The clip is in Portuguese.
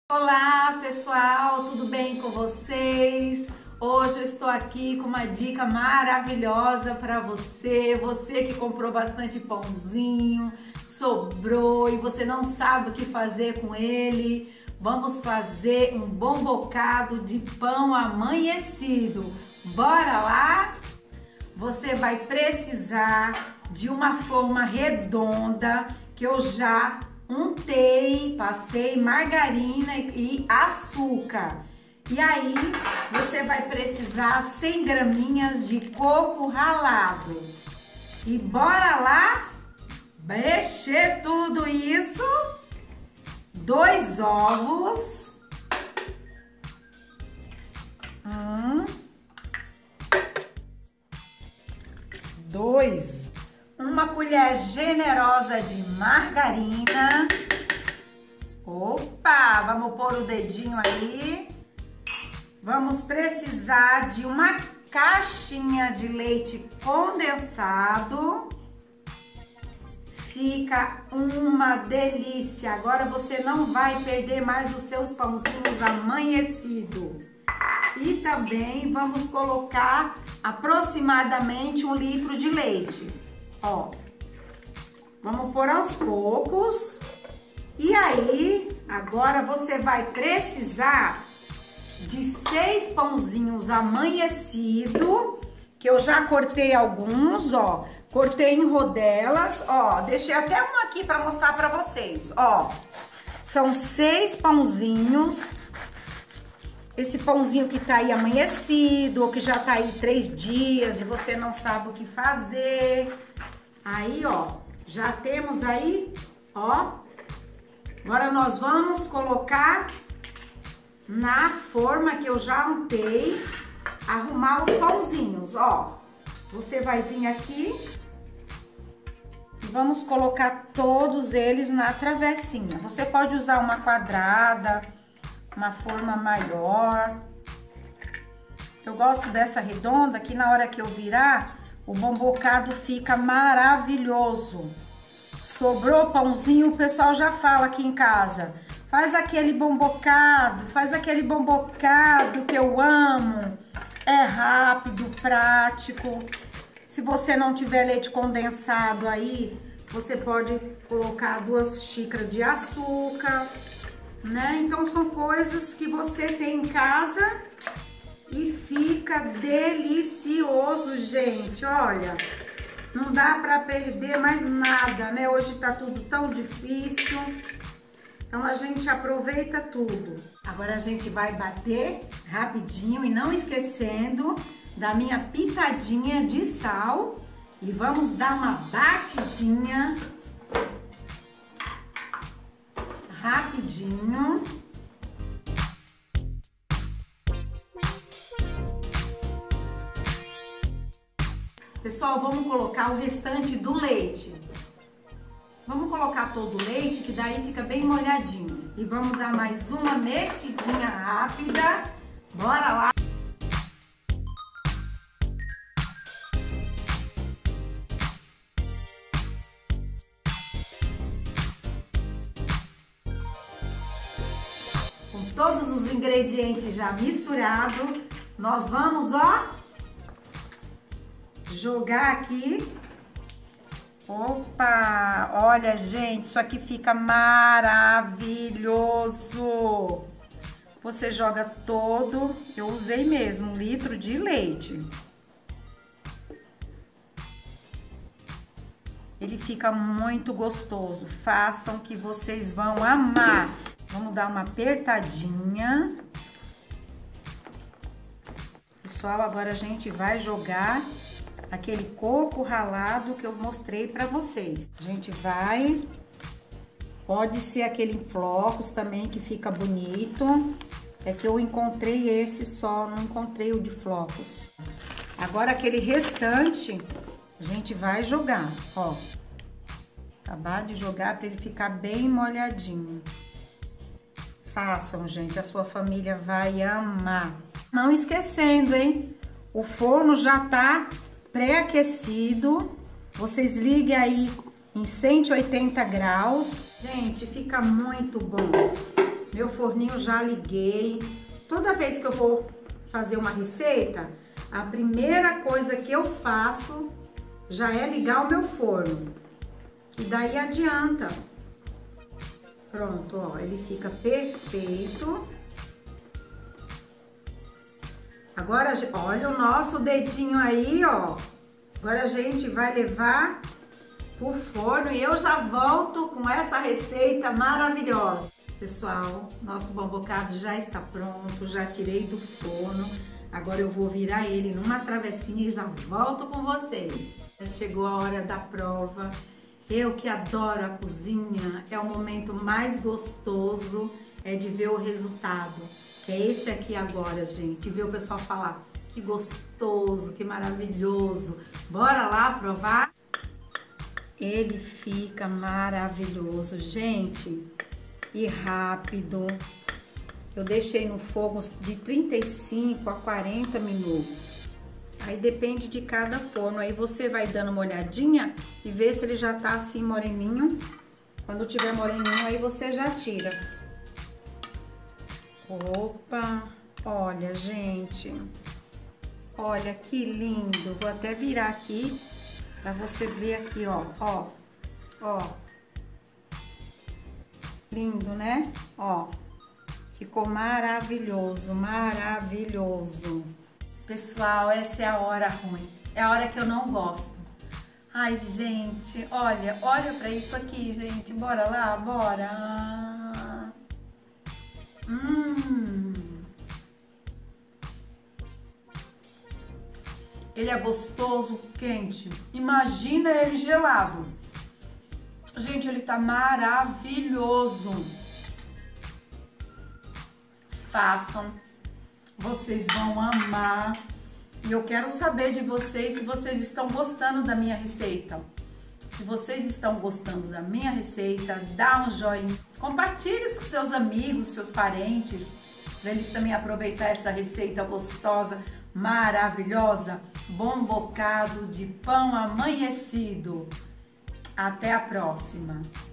Olá pessoal, tudo bem com vocês? Hoje eu estou aqui com uma dica maravilhosa para você que comprou bastante pãozinho, sobrou e você não sabe o que fazer com ele. Vamos fazer um bom bocado de pão amanhecido. Bora lá? Você vai precisar de uma forma redonda que eu já untei, passei margarina e açúcar. E aí você vai precisar 100 graminhas de coco ralado. E bora lá mexer tudo isso. 2 ovos. 2. Uma colher generosa de margarina. Opa, vamos pôr o dedinho aí. Vamos precisar de uma caixinha de leite condensado. Fica uma delícia. Agora você não vai perder mais os seus pãozinhos amanhecidos. E também vamos colocar aproximadamente 1 litro de leite. Ó, vamos pôr aos poucos. E aí, agora você vai precisar de 6 pãozinhos amanhecidos, que eu já cortei alguns, ó. Cortei em rodelas, ó. Deixei até um aqui para mostrar para vocês, ó. São 6 pãozinhos. Esse pãozinho que tá aí amanhecido, ou que já tá aí 3 dias e você não sabe o que fazer. Aí, ó, já temos aí, ó. Agora nós vamos colocar na forma que eu já untei, arrumar os pãozinhos, ó. Você vai vir aqui e vamos colocar todos eles na travessinha. Você pode usar uma quadrada, uma forma maior. Eu gosto dessa redonda, que na hora que eu virar, o bombocado fica maravilhoso. Sobrou pãozinho, o pessoal já fala aqui em casa. Faz aquele bombocado que eu amo. É rápido, prático. Se você não tiver leite condensado aí, você pode colocar 2 xícaras de açúcar, né? Então são coisas que você tem em casa e fica delicioso, gente. Olha, não dá pra perder mais nada, né? Hoje tá tudo tão difícil. Então a gente aproveita tudo. Agora a gente vai bater rapidinho e não esquecendo da minha pitadinha de sal. E vamos dar uma batidinha rapidinho. Pessoal, vamos colocar o restante do leite. Vamos colocar todo o leite, que daí fica bem molhadinho. E vamos dar mais uma mexidinha rápida. Bora lá! Com todos os ingredientes já misturados, nós vamos, ó, jogar aqui. Opa, olha, gente, isso aqui fica maravilhoso. Você joga todo, eu usei mesmo 1 litro de leite. Ele fica muito gostoso, façam que vocês vão amar. Vamos dar uma apertadinha. Pessoal, agora a gente vai jogar aquele coco ralado que eu mostrei pra vocês. A gente vai... Pode ser aquele em flocos também, que fica bonito. É que eu encontrei esse só, não encontrei o de flocos. Agora aquele restante, a gente vai jogar, ó. Acabar de jogar pra ele ficar bem molhadinho. Façam, gente, a sua família vai amar. Não esquecendo, hein? O forno já tá pré-aquecido, vocês liguem aí em 180 graus. Gente, fica muito bom. Meu forninho já liguei. Toda vez que eu vou fazer uma receita, a primeira coisa que eu faço já é ligar o meu forno. E daí adianta. Pronto, ó, ele fica perfeito. Agora, olha o nosso dedinho aí, ó. Agora a gente vai levar pro forno e eu já volto com essa receita maravilhosa. Pessoal, nosso bom bocado já está pronto, já tirei do forno. Agora eu vou virar ele numa travessinha e já volto com vocês. Já chegou a hora da prova. Eu que adoro a cozinha, é o momento mais gostoso de ver o resultado. Que é esse aqui agora, gente. Ver o pessoal falar que gostoso, que maravilhoso. Bora lá provar? Ele fica maravilhoso, gente. E rápido. Eu deixei no fogo de 35 a 40 minutos. Aí depende de cada forno. Aí você vai dando uma olhadinha e vê se ele já tá assim moreninho. Quando tiver moreninho, aí você já tira. Opa! Olha, gente. Olha que lindo. Vou até virar aqui pra você ver aqui, ó. Ó. Ó. Lindo, né? Ó. Ficou maravilhoso, maravilhoso. Pessoal, essa é a hora ruim. É a hora que eu não gosto. Ai, gente, olha pra isso aqui, gente. Bora lá, bora. Ele é gostoso, quente. Imagina ele gelado. Gente, ele tá maravilhoso. Façam. Vocês vão amar. E eu quero saber de vocês se vocês estão gostando da minha receita. Se vocês estão gostando da minha receita, dá um joinha. Compartilhe com seus amigos, seus parentes, para eles também aproveitar essa receita gostosa, maravilhosa. Bom bocado de pão amanhecido. Até a próxima.